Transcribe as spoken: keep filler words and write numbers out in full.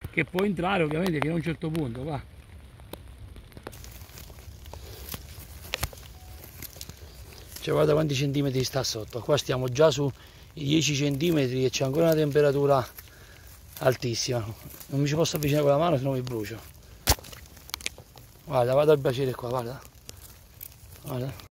che può entrare ovviamente fino a un certo punto, va. Cioè guarda quanti centimetri sta sotto, qua stiamo già sui dieci centimetri e c'è ancora una temperatura altissima, non mi ci posso avvicinare con la mano se no mi brucio. Guarda, vado al braciere qua, guarda, guarda.